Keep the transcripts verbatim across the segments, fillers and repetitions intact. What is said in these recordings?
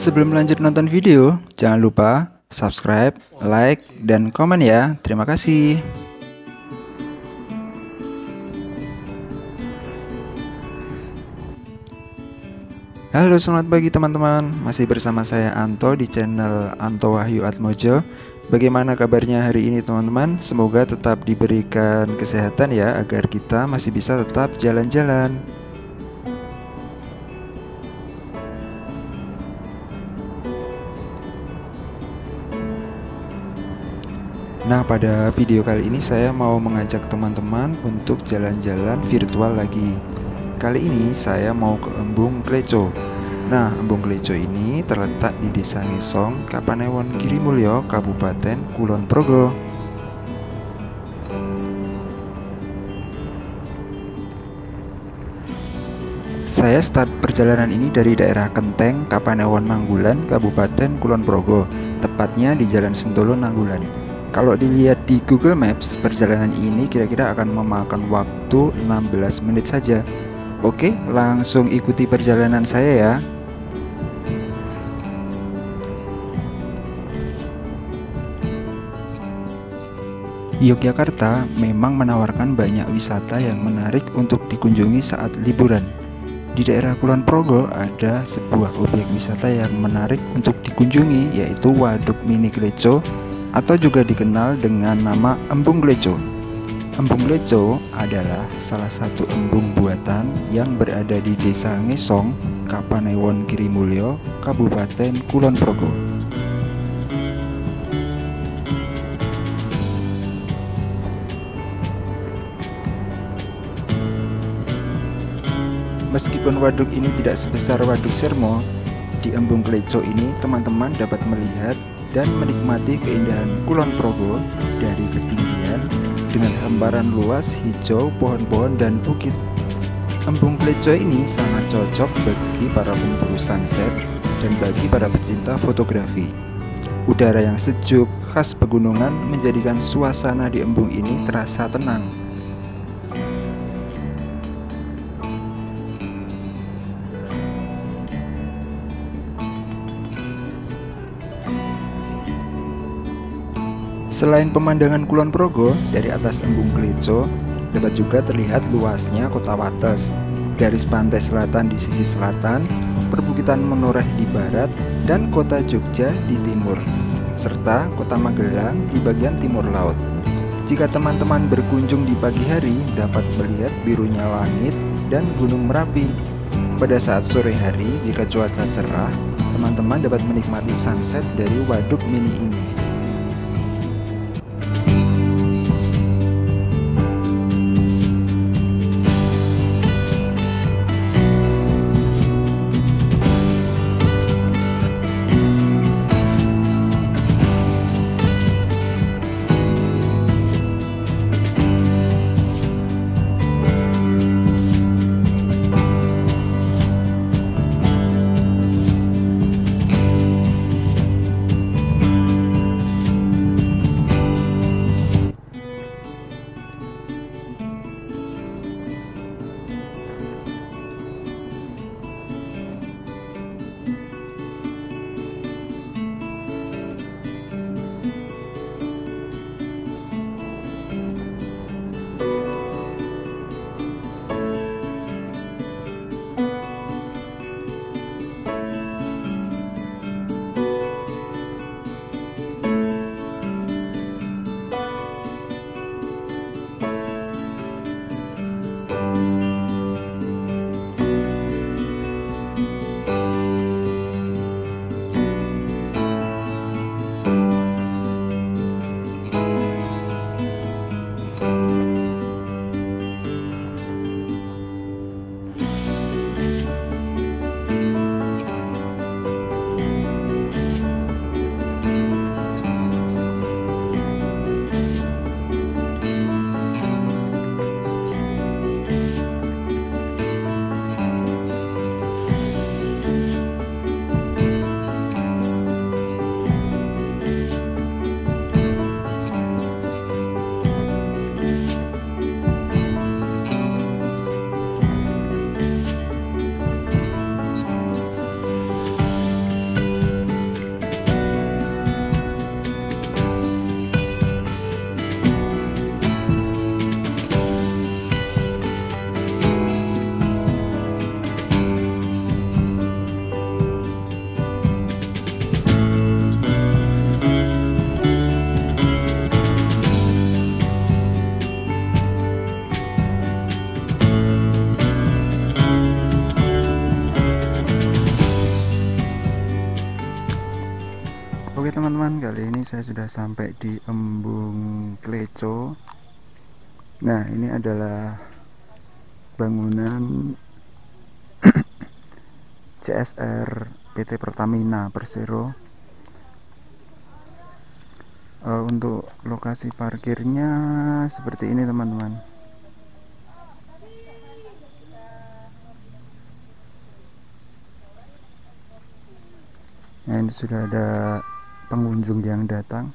Sebelum lanjut nonton video, jangan lupa subscribe, like, dan komen ya. Terima kasih. Halo, selamat pagi teman-teman. Masih bersama saya Anto di channel Anto Wahyu Atmojo. Bagaimana kabarnya hari ini teman-teman? Semoga tetap diberikan kesehatan ya, agar kita masih bisa tetap jalan-jalan. Nah, pada video kali ini saya mau mengajak teman-teman untuk jalan-jalan virtual lagi. Kali ini saya mau ke Embung Kleco. Nah, Embung Kleco ini terletak di Desa Ngesong, Kapanewon Girimulyo, Kabupaten Kulon Progo. Saya start perjalanan ini dari daerah Kenteng, Kapanewon Manggulan, Kabupaten Kulon Progo, tepatnya di Jalan Sentolo Nanggulan. Kalau dilihat di Google Maps, perjalanan ini kira-kira akan memakan waktu enam belas menit saja. Oke, langsung ikuti perjalanan saya ya. Yogyakarta memang menawarkan banyak wisata yang menarik untuk dikunjungi saat liburan. Di daerah Kulon Progo ada sebuah objek wisata yang menarik untuk dikunjungi, yaitu Waduk Mini Kleco atau juga dikenal dengan nama Embung Kleco. Embung Kleco adalah salah satu embung buatan yang berada di Desa Ngesong, Kapanewon Girimulyo, Kabupaten Kulon Progo. Meskipun waduk ini tidak sebesar Waduk Sermo, di Embung Kleco ini teman-teman dapat melihat dan menikmati keindahan Kulon Progo dari ketinggian dengan hamparan luas hijau, pohon-pohon, dan bukit. Embung Kleco ini sangat cocok bagi para pemburu sunset dan bagi para pecinta fotografi. Udara yang sejuk khas pegunungan menjadikan suasana di embung ini terasa tenang. Selain pemandangan Kulon Progo, dari atas Embung Kleco dapat juga terlihat luasnya Kota Wates, garis pantai selatan di sisi selatan, perbukitan Menoreh di barat, dan Kota Jogja di timur, serta Kota Magelang di bagian timur laut. Jika teman-teman berkunjung di pagi hari, dapat melihat birunya langit dan Gunung Merapi. Pada saat sore hari, jika cuaca cerah, teman-teman dapat menikmati sunset dari Waduk Mini ini. saya sudah sampai di Embung Kleco. Nah, ini adalah bangunan C S R P T Pertamina Persero. Uh, untuk lokasi parkirnya seperti ini teman-teman. Nah, ini sudah ada pengunjung yang datang.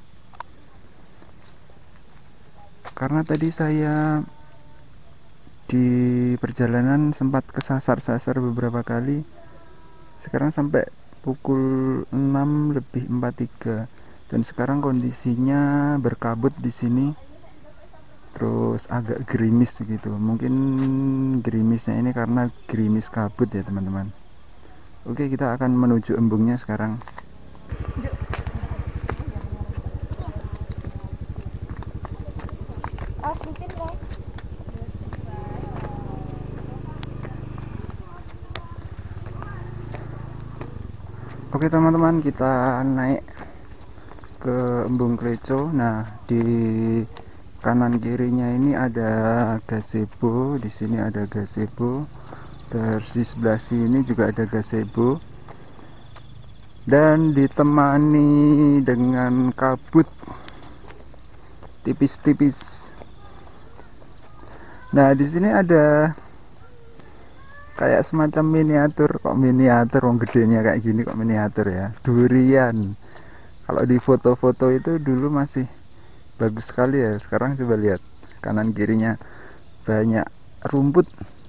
Karena tadi saya di perjalanan sempat kesasar-sasar beberapa kali. Sekarang sampai pukul enam lebih empat puluh tiga dan sekarang kondisinya berkabut di sini. Terus agak gerimis begitu. Mungkin gerimisnya ini karena gerimis kabut ya, teman-teman. Oke, kita akan menuju embungnya sekarang. Oke teman-teman, kita naik ke Embung Kleco. Nah, di kanan kirinya ini ada gazebo, di sini ada gazebo. Terus di sebelah sini juga ada gazebo. Dan ditemani dengan kabut tipis-tipis. Nah, di sini ada kayak semacam miniatur, kok miniatur, wong gedenya kayak gini kok miniatur ya. Durian. Kalau di foto-foto itu dulu masih bagus sekali ya. Sekarang coba lihat kanan kirinya banyak rumput.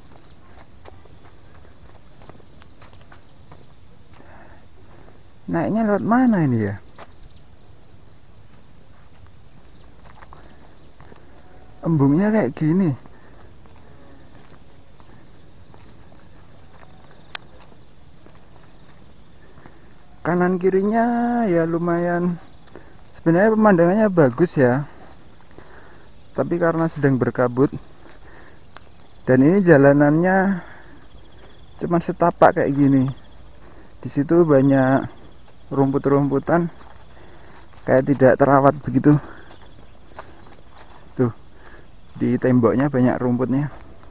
Naiknya lewat mana ini ya? Embungnya kayak gini. Kanan kirinya ya lumayan, sebenarnya pemandangannya bagus ya, tapi karena sedang berkabut dan ini jalanannya cuma setapak kayak gini. Di situ banyak rumput-rumputan, kayak tidak terawat begitu. Tuh, di temboknya banyak rumputnya.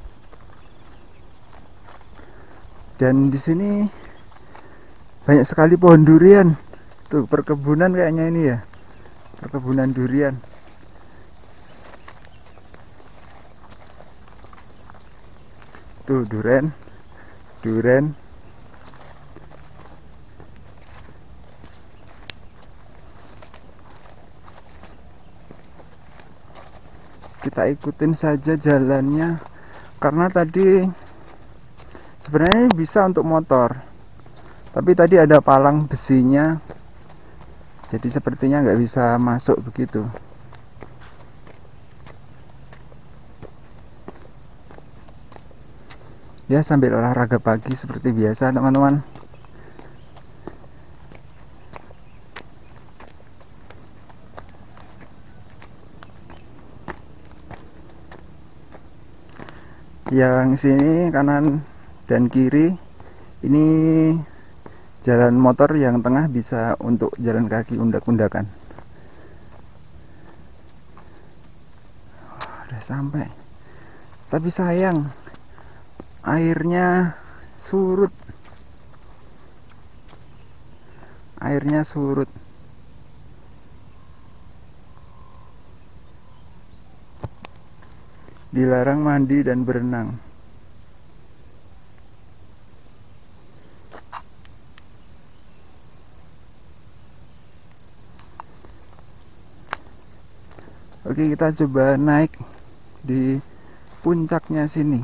Dan di sini banyak sekali pohon durian. Tuh, perkebunan kayaknya ini ya, perkebunan durian. Tuh, duren, duren. Kita ikutin saja jalannya, karena tadi sebenarnya bisa untuk motor, tapi tadi ada palang besinya, jadi sepertinya nggak bisa masuk begitu. Ya, sambil olahraga pagi seperti biasa teman-teman. Yang sini kanan dan kiri ini jalan motor, yang tengah bisa untuk jalan kaki undak-undakan. Oh, udah sampai, tapi sayang airnya surut. Airnya surut. Dilarang mandi dan berenang. Oke, kita coba naik di puncaknya sini.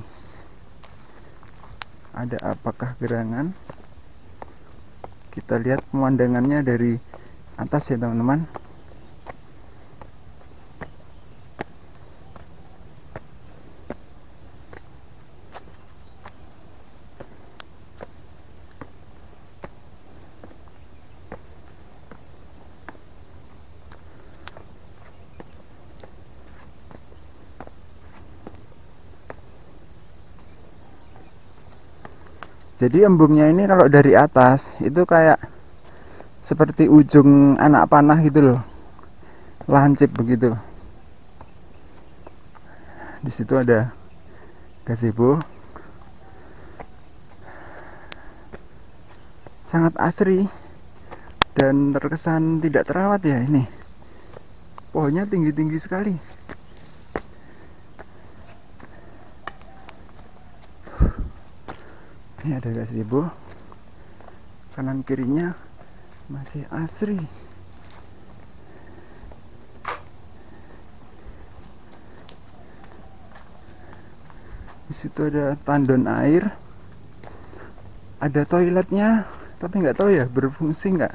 Ada apakah gerangan? Kita lihat pemandangannya dari atas ya teman-teman. Jadi embungnya ini kalau dari atas itu kayak seperti ujung anak panah gitu loh. lancip begitu. Di situ ada gazebo, sangat asri dan terkesan tidak terawat ya. Ini pohonnya tinggi-tinggi sekali. Ini ada gazebo, kanan kirinya masih asri. Di situ ada tandon air, ada toiletnya, tapi nggak tahu ya berfungsi nggak.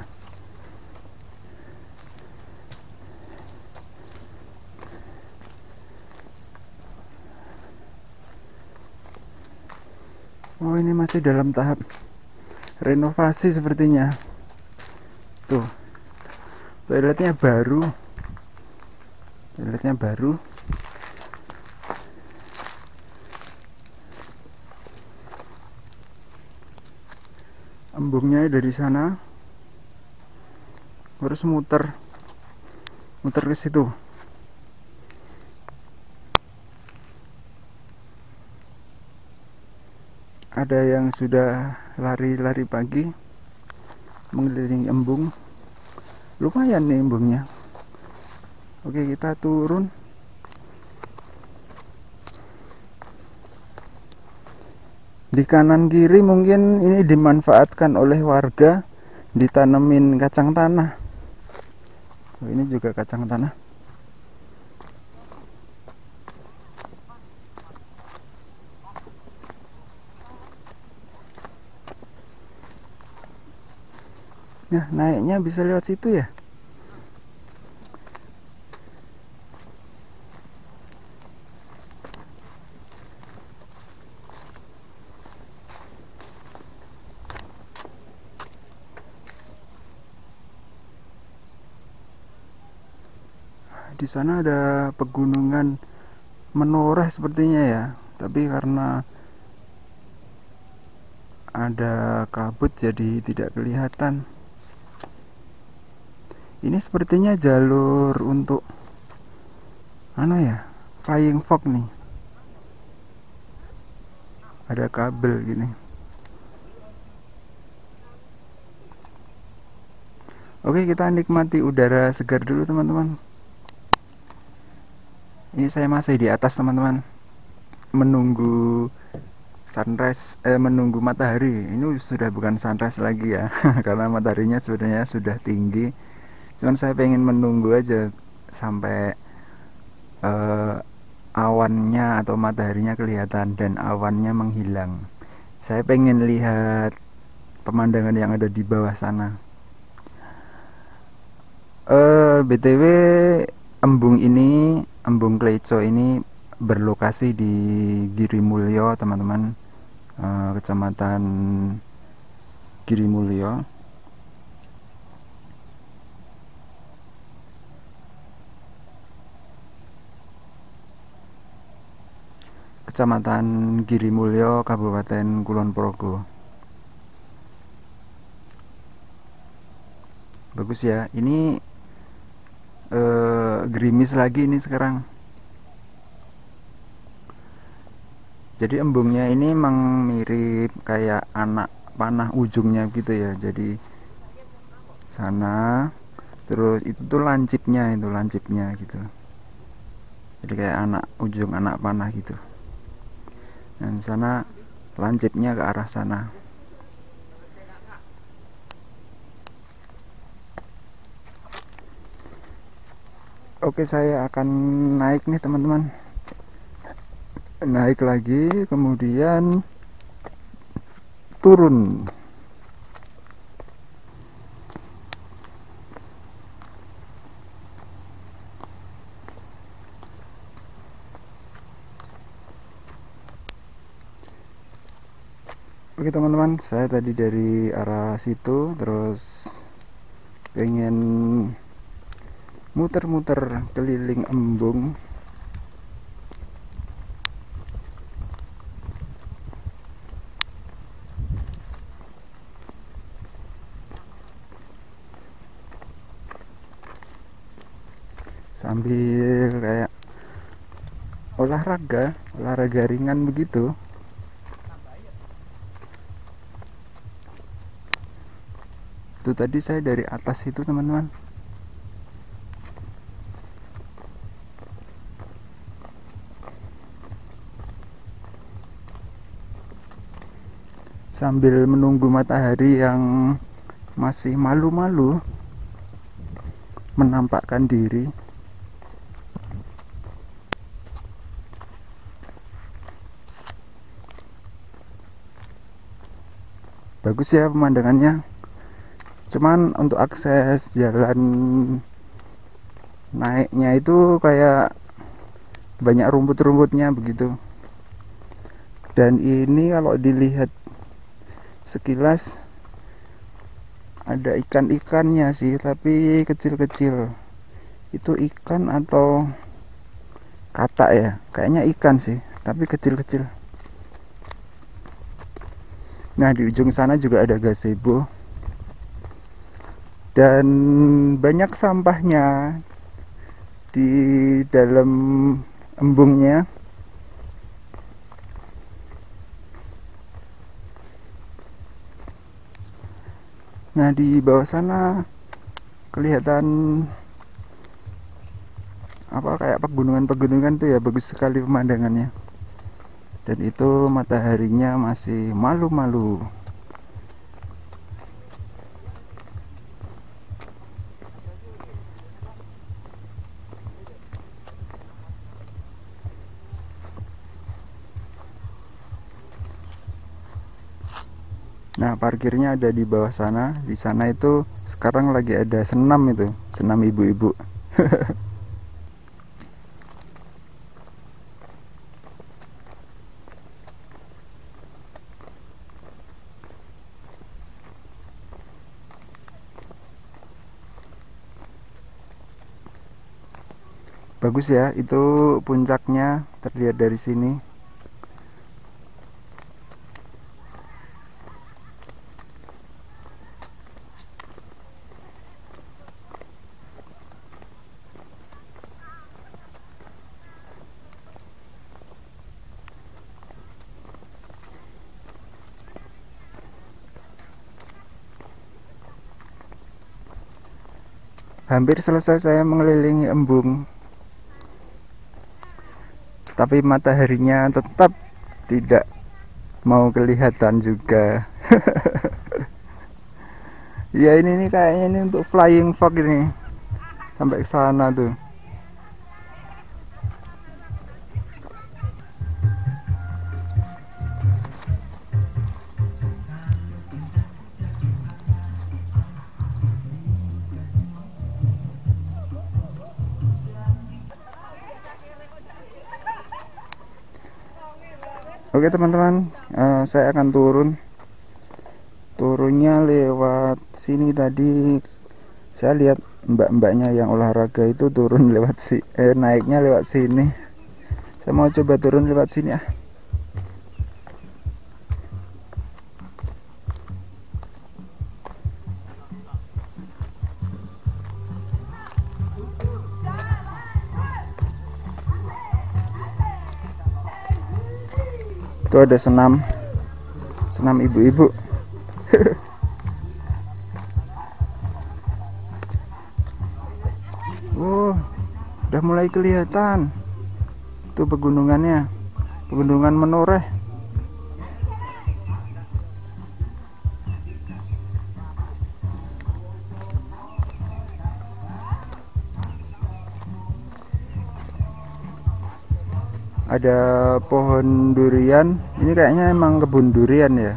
Oh, ini masih dalam tahap renovasi sepertinya. Tuh, toiletnya baru, toiletnya baru. Embungnya dari sana, harus muter, muter ke situ. Ada yang sudah lari-lari pagi mengelilingi embung. Lumayan nih embungnya. Oke, kita turun. Di kanan kiri mungkin ini dimanfaatkan oleh warga, ditanemin kacang tanah. Oh, ini juga kacang tanah. Nah, naiknya bisa lewat situ ya. Di sana ada pegunungan menoreh sepertinya ya, tapi karena ada kabut jadi tidak kelihatan. Ini sepertinya jalur untuk ano ya, flying fox nih. Ada kabel gini. Oke, kita nikmati udara segar dulu teman-teman. Ini saya masih di atas teman-teman, menunggu sunrise, eh, menunggu matahari. Ini sudah bukan sunrise lagi ya, karena mataharinya sebenarnya sudah tinggi. Cuman saya pengen menunggu aja sampai eh, awannya atau mataharinya kelihatan dan awannya menghilang. Saya pengen lihat pemandangan yang ada di bawah sana. Eh, B T W embung ini, embung Kleico ini berlokasi di Girimulyo teman-teman, eh, kecamatan Girimulyo. Kecamatan Girimulyo, Kabupaten Kulon Progo. Bagus ya. Ini eh, gerimis lagi ini sekarang. Jadi embungnya ini emang mirip kayak anak panah ujungnya gitu ya. Jadi sana, terus itu tuh lancipnya, itu lancipnya gitu. Jadi kayak anak ujung anak panah gitu. Dan sana lancipnya ke arah sana. Oke, saya akan naik nih teman-teman. Naik lagi, kemudian turun. Oke teman-teman, saya tadi dari arah situ terus pengen muter-muter keliling embung. sambil kayak olahraga olahraga ringan begitu. Itu tadi saya dari atas itu teman-teman. Sambil menunggu matahari yang masih malu-malu menampakkan diri. Bagus ya pemandangannya. Cuman untuk akses jalan naiknya itu kayak banyak rumput-rumputnya begitu. Dan ini kalau dilihat sekilas ada ikan-ikannya sih, tapi kecil-kecil. Itu ikan atau katak ya? Kayaknya ikan sih, tapi kecil-kecil. Nah, di ujung sana juga ada gazebo. Dan banyak sampahnya di dalam embungnya. Nah, di bawah sana kelihatan apa kayak pegunungan-pegunungan tuh ya, bagus sekali pemandangannya. Dan itu mataharinya masih malu-malu. Nah, parkirnya ada di bawah sana. Di sana itu sekarang lagi ada senam itu, senam ibu-ibu. Bagus ya, itu puncaknya terlihat dari sini. Hampir selesai saya mengelilingi embung, tapi mataharinya tetap tidak mau kelihatan juga. Ya ini nih kayaknya ini untuk flying fox ini sampai ke sana tuh. Oke teman-teman, uh, saya akan turun. Turunnya lewat sini tadi. Saya lihat mbak-mbaknya yang olahraga itu turun lewat si, eh, naiknya lewat sini. Saya mau coba turun lewat sini ah. Itu ada senam, senam ibu-ibu. Oh, udah mulai kelihatan tuh pegunungannya, pegunungan Menoreh. Ada pohon durian. Ini kayaknya emang kebun durian ya.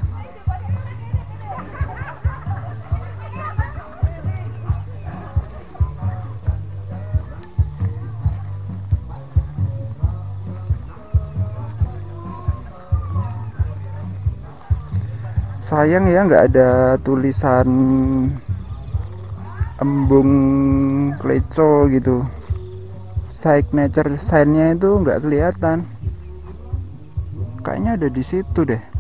Sayang ya nggak ada tulisan embung Kleco gitu. Signature sign-nya itu nggak kelihatan. Kayaknya ada di situ deh.